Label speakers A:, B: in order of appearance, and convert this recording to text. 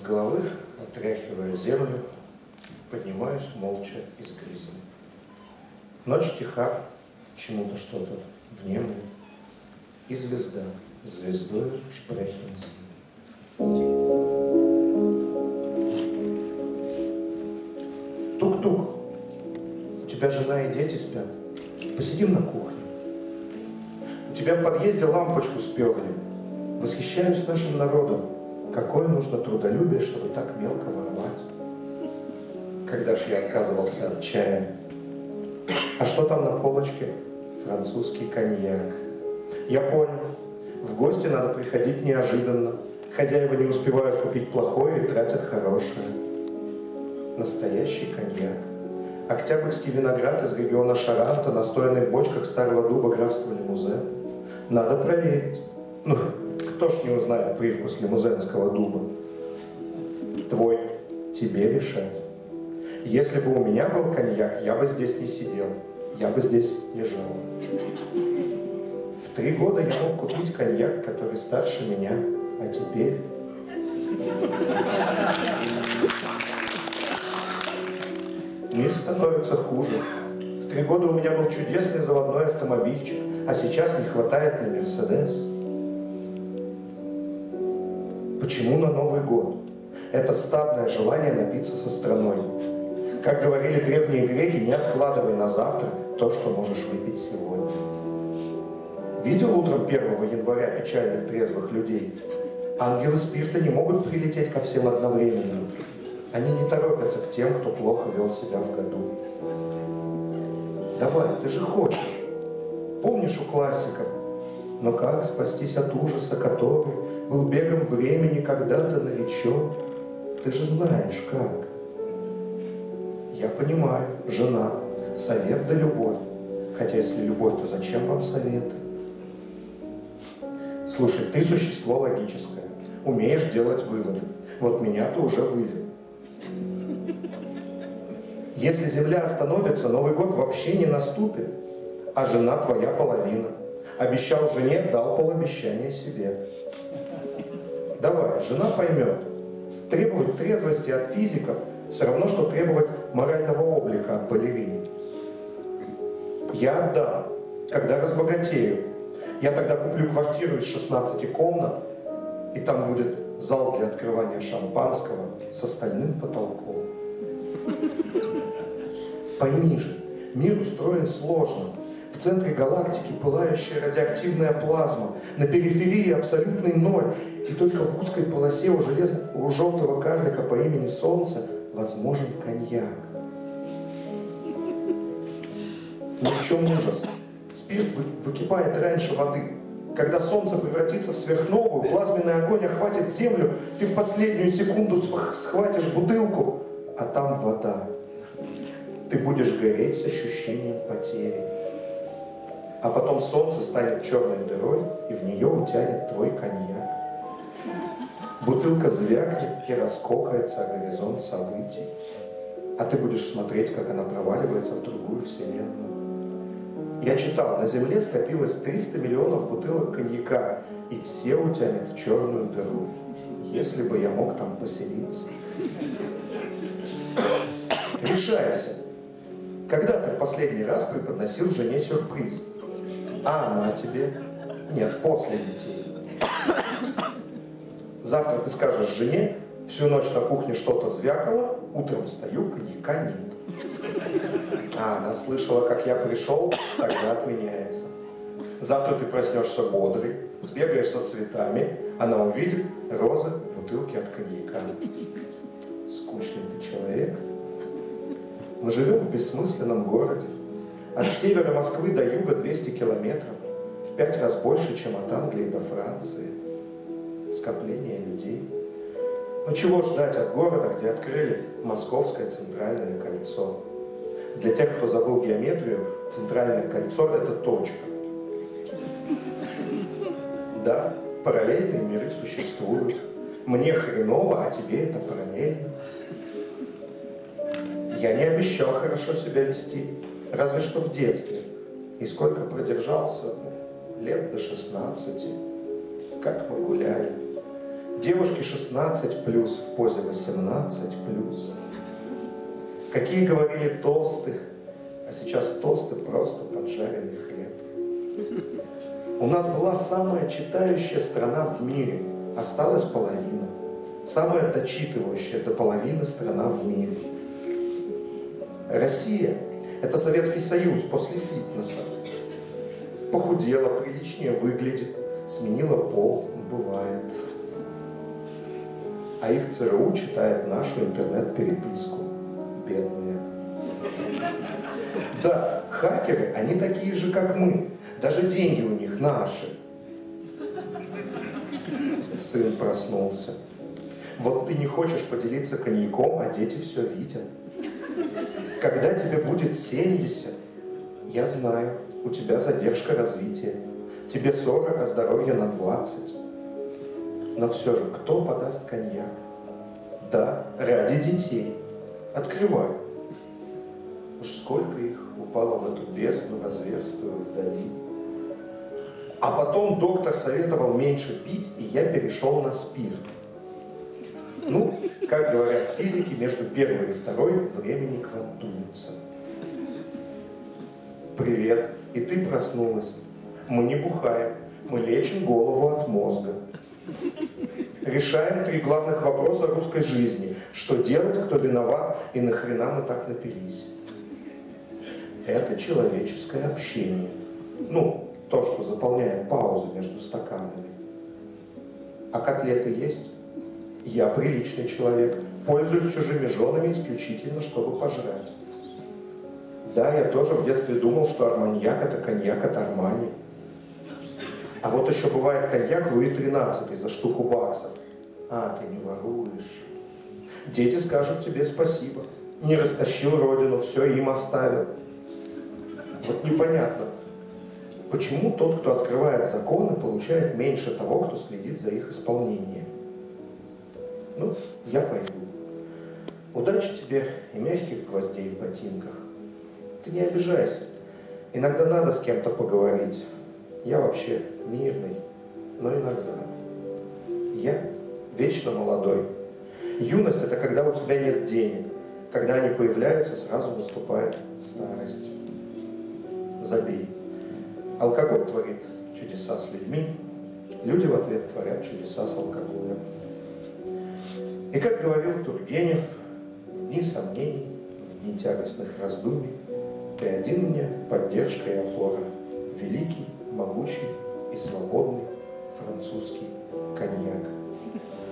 A: головы, отряхивая землю, поднимаюсь молча из грязи. Ночь тиха, чему-то что-то внемлет, и звезда звездою шпрехен зим. Тук-тук, у тебя жена и дети спят, посидим на кухне. У тебя в подъезде лампочку сперли, восхищаюсь нашим народом. Какое нужно трудолюбие, чтобы так мелко воровать? Когда ж я отказывался от чая? А что там на полочке? Французский коньяк. Я понял. В гости надо приходить неожиданно. Хозяева не успевают купить плохое и тратят хорошее. Настоящий коньяк. Октябрьский виноград из региона Шаранта, настоянный в бочках старого дуба графства Лимузен. Надо проверить. Ну, кто ж не узнает привкус лимузенского дуба? Твой, тебе решать. Если бы у меня был коньяк, я бы здесь не сидел, я бы здесь лежал. В 3 года я мог купить коньяк, который старше меня, а теперь... Мир становится хуже. В 3 года у меня был чудесный заводной автомобильчик, а сейчас не хватает на Мерседес. Почему на Новый год? Это стадное желание напиться со страной. Как говорили древние греки, не откладывай на завтра то, что можешь выпить сегодня. Видел утром 1 января печальных трезвых людей? Ангелы спирта не могут прилететь ко всем одновременно. Они не торопятся к тем, кто плохо вел себя в году. Давай, ты же хочешь. Помнишь у классиков? Но как спастись от ужаса, который был бегом времени когда-то наречен? Ты же знаешь, как. Я понимаю, жена, совет да любовь. Хотя если любовь, то зачем вам советы? Слушай, ты существо логическое, умеешь делать выводы. Вот меня ты уже вывел. Если Земля остановится, Новый год вообще не наступит. А жена твоя половина. Обещал жене, дал полобещания себе. Давай, жена поймет. Требовать трезвости от физиков все равно, что требовать морального облика от балерин. Я отдам, когда разбогатею. Я тогда куплю квартиру из 16 комнат, и там будет зал для открывания шампанского с остальным потолком. Пойми же, мир устроен сложно. В центре галактики пылающая радиоактивная плазма, на периферии абсолютный ноль, и только в узкой полосе у желтого карлика по имени Солнце возможен коньяк. Но в чем ужас? Спирт выкипает раньше воды. Когда Солнце превратится в сверхновую, плазменный огонь охватит Землю, ты в последнюю секунду схватишь бутылку, а там вода. Ты будешь гореть с ощущением потери. А потом Солнце станет черной дырой, и в нее утянет твой коньяк. Бутылка звякнет и раскокается о горизонт событий. А ты будешь смотреть, как она проваливается в другую вселенную. Я читал, на Земле скопилось 300 миллионов бутылок коньяка, и все утянет в черную дыру. Если бы я мог там поселиться. Решайся. Когда ты в последний раз преподносил жене сюрприз? А она тебе? Нет, после детей. Завтра ты скажешь жене, всю ночь на кухне что-то звякало, утром встаю, коньяка нет. А она слышала, как я пришел, тогда отменяется. Завтра ты проснешься бодрый, сбегаешь за цветами, она увидит розы в бутылке от коньяка. Скучный ты человек. Мы живем в бессмысленном городе. От севера Москвы до юга 200 километров, в 5 раз больше, чем от Англии до Франции. Скопление людей. Но чего ждать от города, где открыли Московское центральное кольцо? Для тех, кто забыл геометрию, центральное кольцо – это точка. Да, параллельные миры существуют. Мне хреново, а тебе это параллельно. Я не обещал хорошо себя вести, разве что в детстве. И сколько продержался? Лет до 16. Как мы гуляли. Девушки 16+, в позе 18+. Какие говорили тосты, а сейчас тосты просто поджаренный хлеб. У нас была самая читающая страна в мире, осталась половина. Самая дочитывающая до половины страна в мире. Россия – это Советский Союз после фитнеса. Похудела, приличнее выглядит, сменила пол, бывает. А их ЦРУ читает нашу интернет-переписку. Бедные. Да, хакеры, они такие же, как мы. Даже деньги у них наши. Сын проснулся. Вот ты не хочешь поделиться коньяком, а дети все видят. Когда тебе будет 70, я знаю, у тебя задержка развития. Тебе 40, а здоровье на 20. Но все же, кто подаст коньяк? Да, ради детей. Открывай. Уж сколько их упало в эту бездну, разверстую вдали. А потом доктор советовал меньше пить, и я перешел на спирт. Ну, как говорят физики, между первой и второй времени квантуются. Привет, и ты проснулась. Мы не бухаем, мы лечим голову от мозга. Решаем 3 главных вопроса русской жизни. Что делать, кто виноват и нахрена мы так напились. Это человеческое общение. Ну, то, что заполняет паузы между стаканами. А котлеты есть? Я приличный человек. Пользуюсь чужими женами исключительно, чтобы пожрать. Да, я тоже в детстве думал, что арманьяк – это коньяк от Армани. А вот еще бывает коньяк Луи XIII за штуку баксов. А, ты не воруешь. Дети скажут тебе спасибо. Не растащил родину, все им оставил. Вот непонятно, почему тот, кто открывает законы, получает меньше того, кто следит за их исполнением. Ну, я пойду. Удачи тебе и мягких гвоздей в ботинках. Ты не обижайся. Иногда надо с кем-то поговорить. Я вообще мирный, но иногда. Я вечно молодой. Юность – это когда у тебя нет денег. Когда они появляются, сразу наступает старость. Забей. Алкоголь творит чудеса с людьми. Люди в ответ творят чудеса с алкоголем. И как говорил Тургенев, в дни сомнений, в дни тягостных раздумий, ты один мне поддержка и опора, великий, могучий и свободный французский коньяк.